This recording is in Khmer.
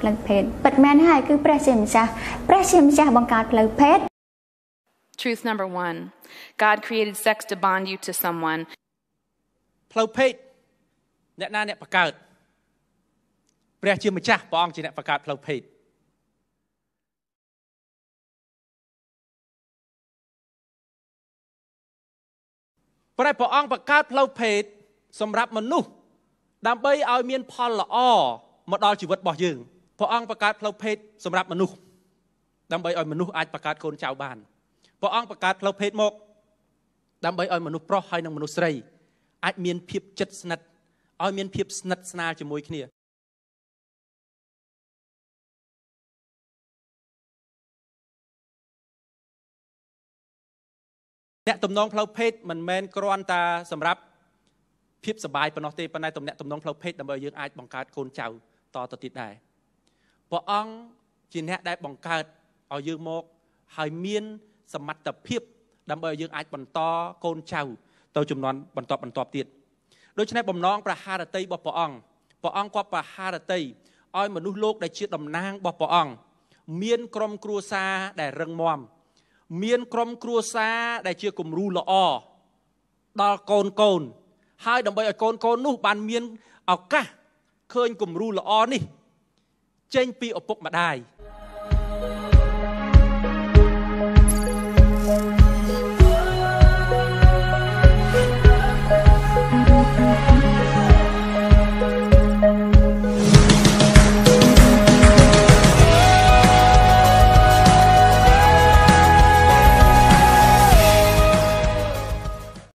เพลิงเพชรปัดแมนให้คือประชิมชาบังการเพลิงเพชร Truth number 1 God created sex to bond you to someone เพลิงเพชรเนี่ยน่าเนี่ยประกาศព្រះជាម្ចាស់ព្រះអង្គជាអ្នកបង្កើតផ្លូវភេទព្រះអង្គបង្កើតផ្លូវភេទសម្រាប់មនុស្សដើម្បីឲ្យមានផលល្អមកដល់ជីវិតរបស់យើងព្រះអង្គបង្កើតផ្លូវភេទសម្រាប់មនុស្សដើម្បីឲ្យមនុស្សអាចបង្កើតកូនចៅបានព្រះអង្គបង្កើតផ្លូវភេទមកដើម្បីឲ្យមនុស្សប្រុសហើយនិងមនុស្សស្រីអាចមានភាពជិតស្និទ្ធឲ្យមានភាពស្និទ្ធស្នាលជាមួយគ្នាអ្នកទំនងផ្លូវភេទមិនមែនគ្រាន់តែសម្រាប់ភាពសប្បាយប៉ុណ្ណោះទេប៉ុន្តែទំនាក់ទំនងផ្លូវភេទដើម្បីយើងអាចបង្កើតកូនចៅតទៅទៀតដែរព្រះអង្គជាអ្នកដែលបង្កើតឲ្យយើងមកហើយមានសមត្ថភាពដើម្បីឲ្យយើងអាចបន្តកូនចៅទៅចំនួនបន្តទៀតដូច្នេះបំណងព្រះハរតីរបស់ព្រះអង្គគាត់ព្រះハរតីឲ្យមនុស្សលោកដែលជាតំណាងរបស់ព្រះអង្គមានក្រុមគ្រួសារដែលរឹងមាំមានក្រុមគ្រួសារដែលជាគំរូល្អដល់កូនហើយដើម្បីឲ្យកូននោះបានមានឱកាសឃើញគំរូល្អនេះចេញពីឪពុកម្ដាយ